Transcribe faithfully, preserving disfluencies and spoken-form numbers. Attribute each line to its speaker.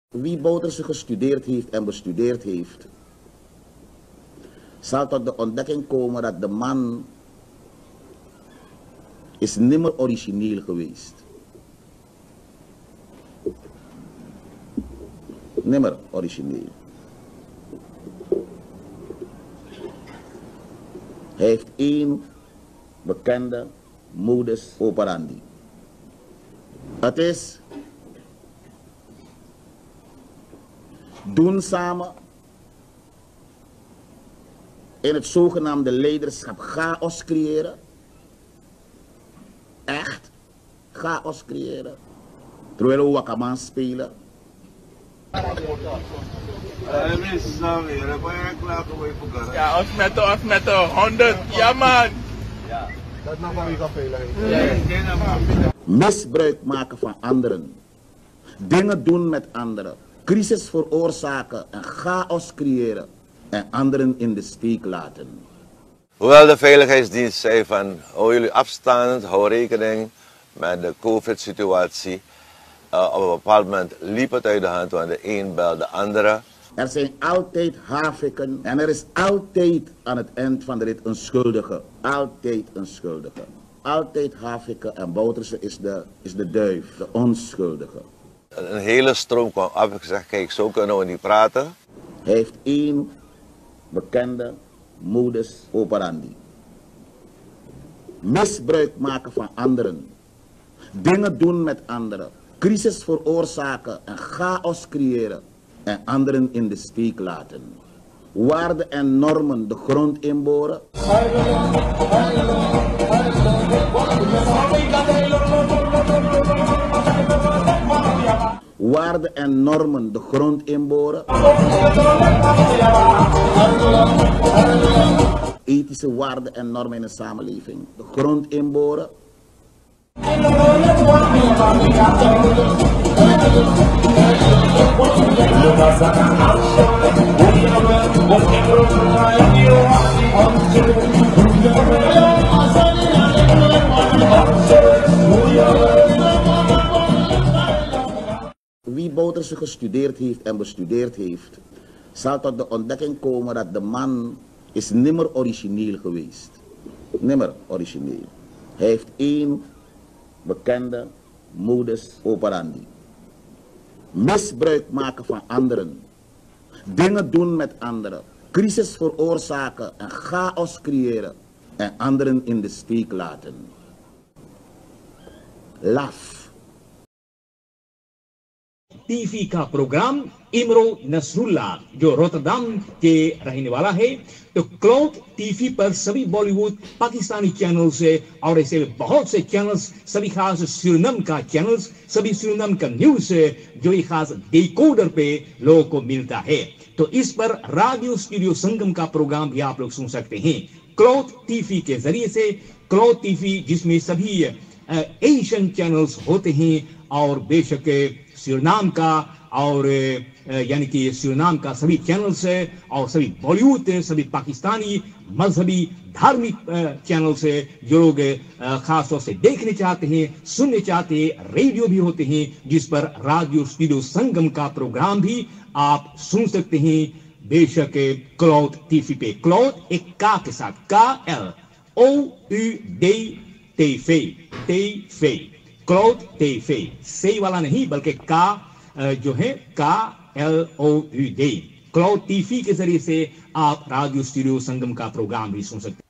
Speaker 1: Wie Bouterse gestudeerd heeft en bestudeerd heeft, zal tot de ontdekking komen dat de man is nimmer origineel geweest. Nimmer origineel. Hij heeft één bekende modus operandi. Het is doen samen in het zogenaamde leiderschap chaos creëren. Echt chaos creëren. Terwijl we wakaman spelen.
Speaker 2: Ja, ons met de, ons met de honderd. Ja man.
Speaker 3: Ja. Dat mag maar niet afvelen.
Speaker 1: Misbruik maken van anderen. Dingen doen met anderen. Crisis veroorzaken en chaos creëren. En anderen in de steek laten.
Speaker 4: Hoewel de veiligheidsdienst zei van hou jullie afstand, hou rekening met de COVID-situatie. Uh, op een bepaald moment liep het uit de hand, want de een belde de andere.
Speaker 1: Er zijn altijd haviken en er is altijd aan het eind van de rit een schuldige. Altijd een schuldige. Altijd haviken en Bouterse is de, is de duif, de onschuldige.
Speaker 4: Een hele stroom kwam af en gezegd, kijk, zo kunnen we niet praten.
Speaker 1: Hij heeft één bekende modus operandi. Misbruik maken van anderen. Dingen doen met anderen. Crisis veroorzaken en chaos creëren. En anderen in de steek laten. Waarden en normen de grond inboren. Waarden en normen de grond inboren. Ethische waarden en normen in de samenleving de grond inboren. Wie Bouterse gestudeerd heeft en bestudeerd heeft, zal tot de ontdekking komen dat de man is nimmer origineel geweest. Nimmer origineel. Hij heeft één bekende modus operandi. Misbruik maken van anderen. Dingen doen met anderen. Crisis veroorzaken en chaos creëren. En anderen in de steek laten. Laf.
Speaker 5: T V का programme इमरो नसरुल्लाह जो Rotterdam के रहने वाला है, तो cloud TV पर सभी बॉलीवुड पाकिस्तानी चैनल से और ऐसे बहुत से चैनल्स, सभी खास सुरीनाम का चैनल्स, सभी सुरीनाम का न्यूज जो एक खास डिकोडर पे लोगों को मिलता है। तो इस पर रेडियो स्टूडियो संगम का प्रोग्राम भी आप लोग सुन सकते हैं क्लाउड टीवी के जरिए से। क्लाउड टीवी जिसमें सभी एशियन चैनल्स होते हैं और बेशक सुरीनाम का और यानी कि सुरीनाम का सभी चैनल्स है और सभी बॉलीवुड सभी पाकिस्तानी मजहबी धार्मिक चैनल्स है जो लोग खास तौर से देखने चाहते हैं, सुनने चाहते हैं। रेडियो भी होते हैं जिस पर रेडियो स्टूडियो संगम का प्रोग्राम भी आप सुन सकते हैं बेशक क्लाउड टीवी पे। क्लाउड एक का के साथ का L O U D TV TV cloud TV सही वाला नहीं बल्कि का जो है का L O U D cloud TV के जरिए से आप रेडियो स्टूडियो संगम का प्रोग्राम भी सुन सकते हैं।